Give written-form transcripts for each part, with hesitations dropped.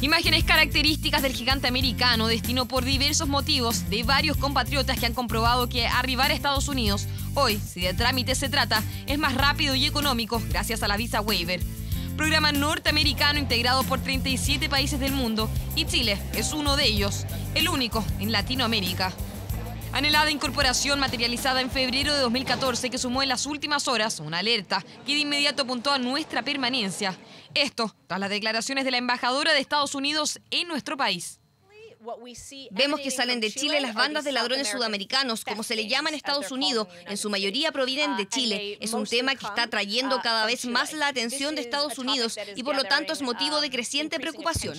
Imágenes características del gigante americano destinó por diversos motivos de varios compatriotas que han comprobado que arribar a Estados Unidos hoy, si de trámite se trata, es más rápido y económico gracias a la Visa Waiver. Programa norteamericano integrado por 37 países del mundo y Chile es uno de ellos, el único en Latinoamérica. Anhelada incorporación materializada en febrero de 2014 que sumó en las últimas horas una alerta que de inmediato apuntó a nuestra permanencia. Esto tras las declaraciones de la embajadora de Estados Unidos en nuestro país. Vemos que salen de Chile las bandas de ladrones sudamericanos, como se le llama en Estados Unidos. En su mayoría provienen de Chile. Es un tema que está atrayendo cada vez más la atención de Estados Unidos y por lo tanto es motivo de creciente preocupación.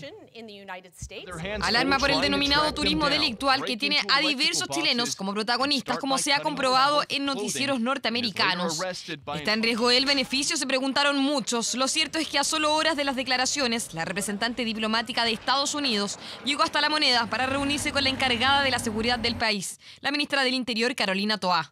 Alarma por el denominado turismo delictual que tiene a diversos chilenos como protagonistas, como se ha comprobado en noticieros norteamericanos. ¿Está en riesgo el beneficio? Se preguntaron muchos. Lo cierto es que a solo horas de las declaraciones, la representante diplomática de Estados Unidos llegó hasta La Moneda para reunirse con la encargada de la seguridad del país, la ministra del Interior, Carolina Toá.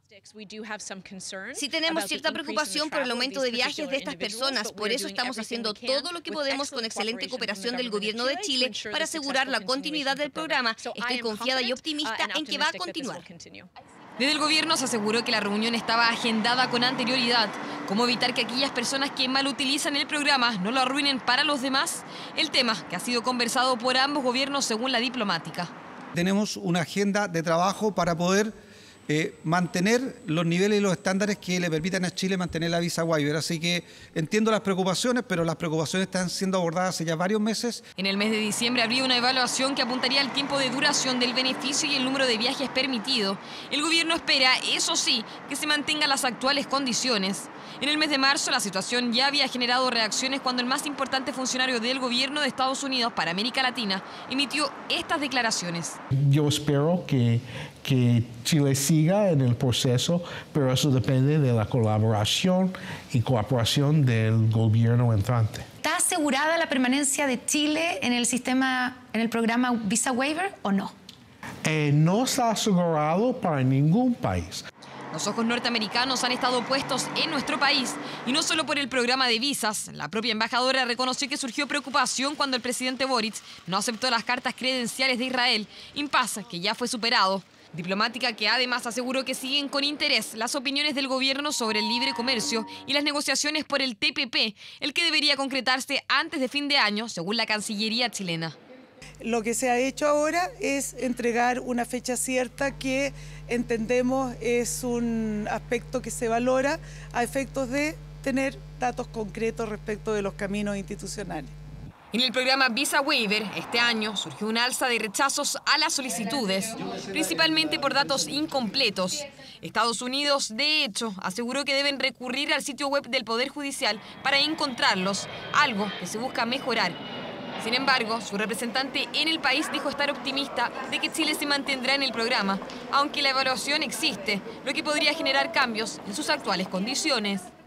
Sí tenemos cierta preocupación por el aumento de viajes de estas personas, por eso estamos haciendo todo lo que podemos con excelente cooperación del gobierno de Chile para asegurar la continuidad del programa. Estoy confiada y optimista en que va a continuar. Desde el gobierno se aseguró que la reunión estaba agendada con anterioridad. ¿Cómo evitar que aquellas personas que mal utilizan el programa no lo arruinen para los demás? El tema que ha sido conversado por ambos gobiernos según la diplomática. Tenemos una agenda de trabajo para poder mantener los niveles y los estándares que le permitan a Chile mantener la Visa Waiver. Así que entiendo las preocupaciones, pero las preocupaciones están siendo abordadas hace ya varios meses. En el mes de diciembre habría una evaluación que apuntaría al tiempo de duración del beneficio y el número de viajes permitido. El gobierno espera, eso sí, que se mantengan las actuales condiciones. En el mes de marzo la situación ya había generado reacciones cuando el más importante funcionario del gobierno de Estados Unidos para América Latina emitió estas declaraciones. Yo espero que Chile siga en el proceso, pero eso depende de la colaboración y cooperación del gobierno entrante. ¿Está asegurada la permanencia de Chile en el sistema, en el programa Visa Waiver o no? No está asegurado para ningún país. Los ojos norteamericanos han estado puestos en nuestro país y no solo por el programa de visas. La propia embajadora reconoció que surgió preocupación cuando el presidente Boric no aceptó las cartas credenciales de Israel, impasse que ya fue superado. Diplomática que además aseguró que siguen con interés las opiniones del gobierno sobre el libre comercio y las negociaciones por el TPP, el que debería concretarse antes de fin de año, según la Cancillería chilena. Lo que se ha hecho ahora es entregar una fecha cierta que entendemos es un aspecto que se valora a efectos de tener datos concretos respecto de los caminos institucionales. En el programa Visa Waiver, este año surgió un alza de rechazos a las solicitudes, principalmente por datos incompletos. Estados Unidos, de hecho, aseguró que deben recurrir al sitio web del Poder Judicial para encontrarlos, algo que se busca mejorar. Sin embargo, su representante en el país dijo estar optimista de que Chile se mantendrá en el programa, aunque la evaluación existe, lo que podría generar cambios en sus actuales condiciones.